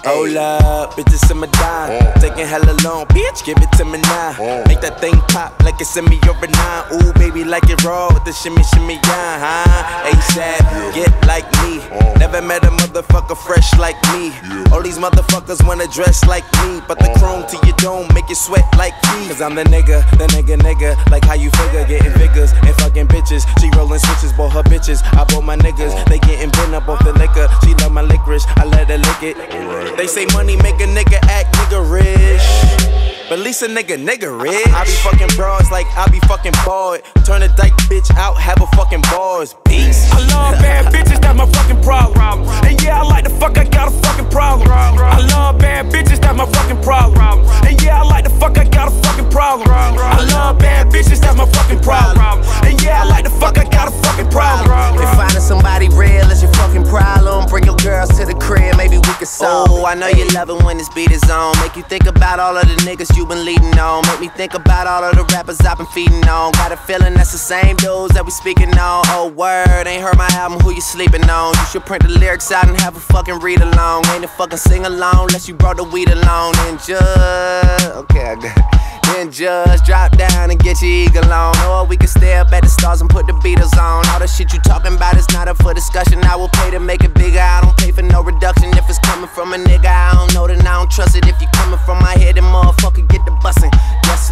Hold up, bitches in my dime. Taking hella long, bitch, give it to me now. Make that thing pop like it's in me over 9. Ooh, baby, like it raw with the shimmy, shimmy, yeah, huh? ASAP, get like me. Never met a motherfucker fresh like me. All these motherfuckers wanna dress like me, but the chrome to your dome make you sweat like me. Cause I'm the nigga, like how you figure, getting figures and fucking bitches. She rolling switches, bought her bitches. I bought my niggas, they getting bent up off the liquor. She love my licorice, I let her lick it. They say money make a nigga act niggerish, but at least a nigga rich. I be fucking broads like I be fucking bored. Turn a dyke bitch out, have a fucking bars. Peace. I love bad bitches, that's my fucking problem. And yeah, I like the fuck, I got a fucking problem. I love bad bitches, that's my fucking problem. And yeah, I like the fuck, I got a fucking problem. I love bad bitches, that's my fucking problem. And yeah, I like the fuck, I got a fucking problem. If finding somebody real is your fucking problem, bring your girls to the crib, maybe we can solve it. I know you love it when this beat is on. Make you think about all of the niggas you been leading on. Make me think about all of the rappers I've been feeding on. Got a feeling that's the same dudes that we speaking on. Oh word, ain't heard my album, who you sleeping on? You should print the lyrics out and have a fucking read along. Ain't a fucking sing along unless you brought the weed along. And just, okay, I got it. Then just drop down and get your eagle on. Or we can stay up at the stars and put the Beatles on. All the shit you talking about is not up for discussion. I will pay to make it bigger, I don't pay for no reduction. If it's coming from a nigga I don't know, then I don't trust it. If you coming from my head, then motherfucker get the bussin'. Yes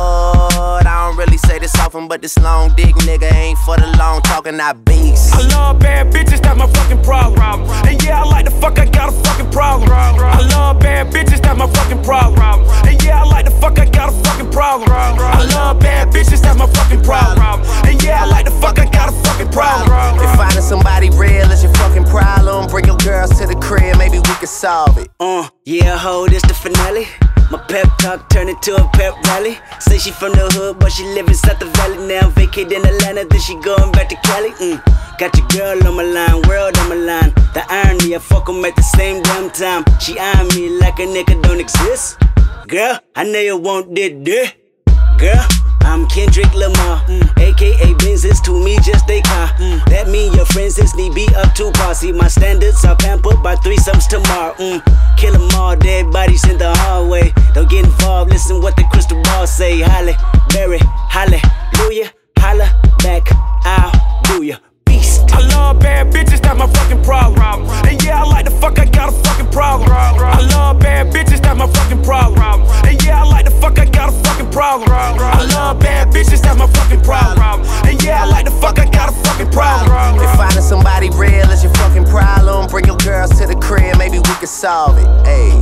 Lord, I don't really say this often, but this long dick nigga ain't for the long talking, I beast. I love bad bitches, that's my fucking problem. And yeah, I like the fuck, I got a fucking problem. I love bad bitches, that's my fucking problem. And yeah, I like the fuck, I got a fucking problem. I love bad bitches, that's my fucking problem. And yeah, I like the fuck, I got a fucking problem. If finding somebody real is your fucking problem, bring your girls to the crib, maybe we can solve it. Yeah, ho, this the finale. My pep talk turned into a pep rally. Say she from the hood, but she live inside the valley. Now vacate in Atlanta, then she going back to Cali. Got your girl on my line, world on my line. The irony, I fuck 'em at the same damn time. She eyeing me like a nigga don't exist. Girl, I know you want this. Girl, I'm Kendrick Lamar, aka Benz's to me just a car. That mean your friends is need be up to par. See my standards are pampered by threesomes tomorrow. Kill 'em all, dead bodies in the hallway. Don't get involved, listen what the crystal ball say. Halle Berry, hallelujah, holla back, I'll do ya. I love bad bitches, that's my fucking problem. And yeah, I like the fuck, I got a fucking problem. I love bad bitches, that's my fucking problem. And yeah, I like the fuck, I got a fucking problem. I love bad bitches, that's my fucking problem. And yeah, I like the fuck, I got a fucking problem. If finding somebody real is your fucking problem, bring your girls to the crib, maybe we can solve it. Ayy.